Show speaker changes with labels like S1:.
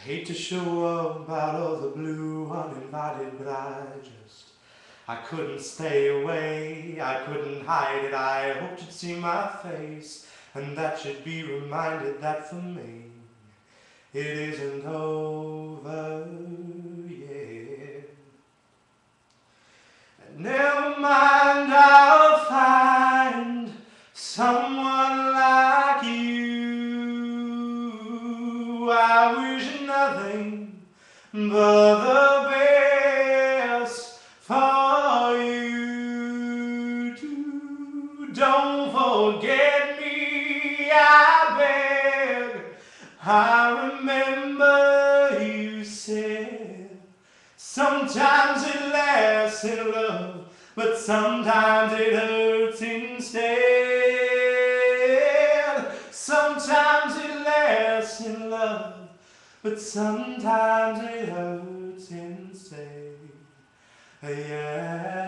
S1: hate to show up about all the blue uninvited, but I couldn't stay away, I couldn't hide it. I hoped you'd see my face, and that you'd be reminded that for me it isn't over yet. And never mind, I'll find someone like you. I wish nothing but the best for you too. Don't forget me, I beg. I remember you said sometimes it lasts in love, but sometimes it hurts instead. Sometimes it lasts in love, but sometimes it hurts instead. Yeah.